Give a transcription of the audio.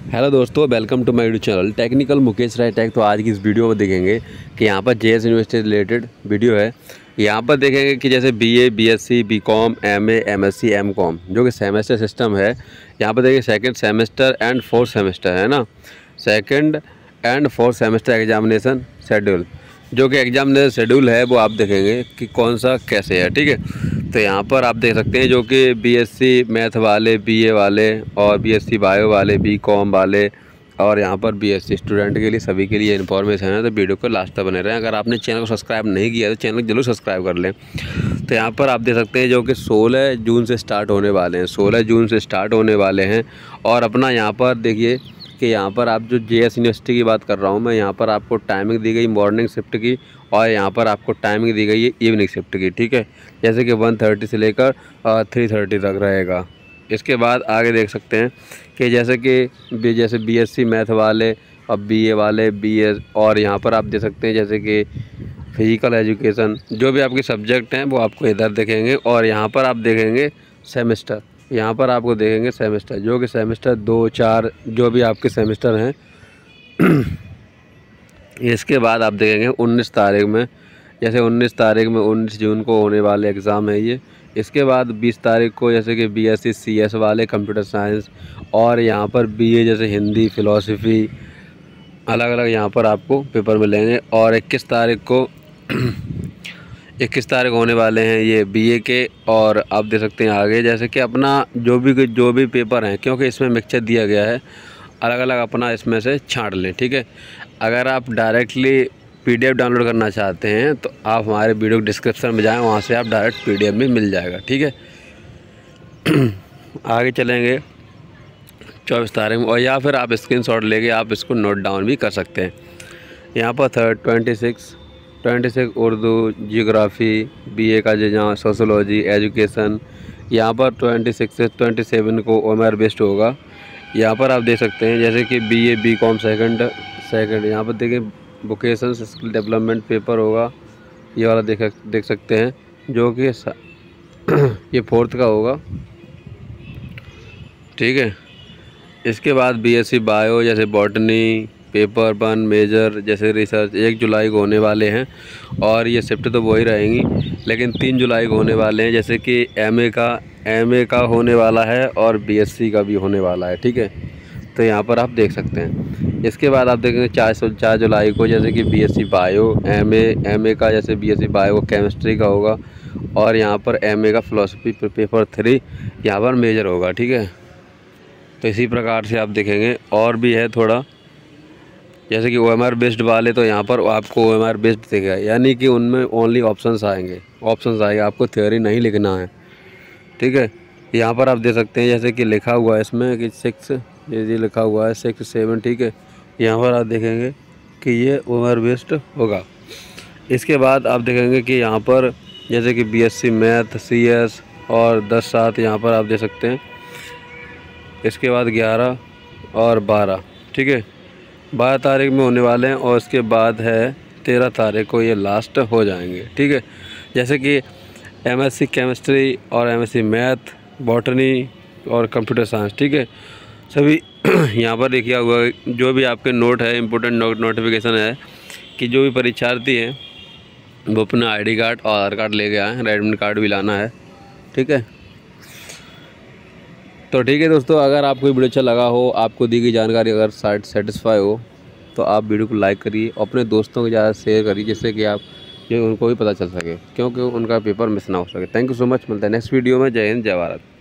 Hello दोस्तों, welcome to my YouTube channel Technical Mukesh Rai Tech. तो आज की इस वीडियो में देखेंगे कि यहाँ पर जेएस यूनिवर्सिटी रिलेटेड वीडियो है। यहाँ पर देखेंगे कि जैसे BA, BSc, BCom, MA, MSc, MCom जो कि सेमेस्टर सिस्टम है। यहाँ पर देखिए second semester and fourth semester है ना, second and fourth semester examination schedule, जो कि एग्जामिनेशन शेड्यूल है वो आप देखेंगे कि कौन सा कैसे है। ठीक है, तो यहाँ पर आप देख सकते हैं जो कि बीएससी मैथ वाले, बीए वाले और बीएससी बायो वाले, बीकॉम वाले और यहाँ पर बीएससी स्टूडेंट के लिए सभी के लिए इन्फॉर्मेशन है। तो वीडियो को लास्ट तक बने रहें। अगर आपने चैनल को सब्सक्राइब नहीं किया तो चैनल को जरूर सब्सक्राइब कर लें। तो यहाँ पर आप देख सकते हैं जो कि 16 जून से स्टार्ट होने वाले हैं, 16 जून से स्टार्ट होने वाले हैं। और अपना यहाँ पर देखिए कि यहाँ पर आप जो जेएस यूनिवर्सिटी की बात कर रहा हूँ मैं, यहाँ पर आपको टाइमिंग दी गई मॉर्निंग शिफ्ट की और यहाँ पर आपको टाइमिंग दी गई है इवनिंग शिफ्ट की। ठीक है, जैसे कि 1:30 से लेकर 3:30 तक रहेगा। इसके बाद आगे देख सकते हैं कि जैसे बीएससी मैथ वाले और बीए वाले, बीए और यहाँ पर आप देख सकते हैं जैसे कि फिजिकल एजुकेशन, जो भी आपके सब्जेक्ट हैं वो आपको इधर देखेंगे। और यहाँ पर आप देखेंगे सेमेस्टर, यहाँ पर आपको देखेंगे सेमेस्टर, जो कि सेमेस्टर 2, 4 जो भी आपके सेमेस्टर हैं। इसके बाद आप देखेंगे 19 तारीख में, जैसे 19 तारीख में 19 जून को होने वाले एग्ज़ाम है ये। इसके बाद 20 तारीख को जैसे कि बीएससी सीएस वाले कंप्यूटर साइंस और यहाँ पर बीए जैसे हिंदी, फ़िलॉसफी अलग अलग यहाँ पर आपको पेपर मिलेंगे। और 21 तारीख को 21 तारीख होने वाले हैं ये बीए के। और आप देख सकते हैं आगे जैसे कि अपना जो भी पेपर हैं, क्योंकि इसमें मिक्सचर दिया गया है, अलग अलग अपना इसमें से छांट लें। ठीक है, अगर आप डायरेक्टली पीडीएफ डाउनलोड करना चाहते हैं तो आप हमारे वीडियो डिस्क्रिप्शन में जाएं, वहाँ से आप डायरेक्ट पीडीएफ में मिल जाएगा। ठीक है, आगे चलेंगे 24 तारीख में, और या फिर आप स्क्रीनशॉट लेके आप इसको नोट डाउन भी कर सकते हैं। यहाँ पर 26 उर्दू, जियोग्राफ़ी, बीए का जहाँ सोशोलॉजी, एजुकेशन, यहाँ पर 26 से 27 को ओएमआर बेस्ड होगा। यहाँ पर आप देख सकते हैं जैसे कि बीए, बीकॉम सेकंड यहाँ पर देखिए वोकेशनल स्किल डेवलपमेंट पेपर होगा, ये वाला देख सकते हैं, जो कि ये 4th का होगा। ठीक है, इसके बाद बीएससी बायो जैसे बॉटनी पेपर 1 मेजर जैसे रिसर्च 1 जुलाई को होने वाले हैं। और ये शिफ्ट तो वही रहेंगी, लेकिन 3 जुलाई को होने वाले हैं, जैसे कि एमए का होने वाला है और बीएससी का भी होने वाला है। ठीक है, तो यहाँ पर आप देख सकते हैं। इसके बाद आप देखेंगे 4 जुलाई को जैसे कि बीएससी बायो, एमए का जैसे बीएससी बायो केमिस्ट्री का होगा। और यहाँ पर एमए का फ़िलॉसफी पेपर 3 यहाँ पर मेजर होगा। ठीक है, तो इसी प्रकार से आप देखेंगे। और भी है थोड़ा, जैसे कि ओएमआर बेस्ड वाले, तो यहाँ पर आपको ओएमआर बेस्ड दिखेगा, यानी कि उनमें ओनली ऑप्शंस आएंगे, आपको थ्योरी नहीं लिखना है। ठीक है, यहाँ पर आप देख सकते हैं जैसे कि लिखा हुआ है इसमें कि 6 ये लिखा हुआ है 6, 7। ठीक है, यहाँ पर आप देखेंगे कि ये ओएमआर बेस्ड होगा। इसके बाद आप देखेंगे कि यहाँ पर जैसे कि बीएससी मैथ, सीएस और 10/7 यहाँ पर आप देख सकते हैं। इसके बाद 11 और 12, ठीक है, 12 तारीख में होने वाले हैं। और इसके बाद है 13 तारीख को ये लास्ट हो जाएंगे। ठीक है, जैसे कि एमएससी केमिस्ट्री और एमएससी मैथ, बॉटनी और कंप्यूटर साइंस। ठीक है, सभी यहाँ पर लिखा हुआ है। जो भी आपके नोट है, इम्पोर्टेंट नोटिफिकेशन है कि जो भी परीक्षार्थी हैं वो अपना आईडी कार्ड और आधार कार्ड ले गया है, एडमिट कार्ड भी लाना है। ठीक है, तो ठीक है दोस्तों, अगर आपको वीडियो अच्छा लगा हो, आपको दी गई जानकारी अगर सेटिस्फाई हो, तो आप वीडियो को लाइक करिए, अपने दोस्तों को ज़्यादा शेयर करिए, जिससे कि उनको भी पता चल सके, क्योंकि उनका पेपर मिस ना हो सके। थैंक यू सो मच, मिलता है नेक्स्ट वीडियो में। जय हिंद, जय भारत।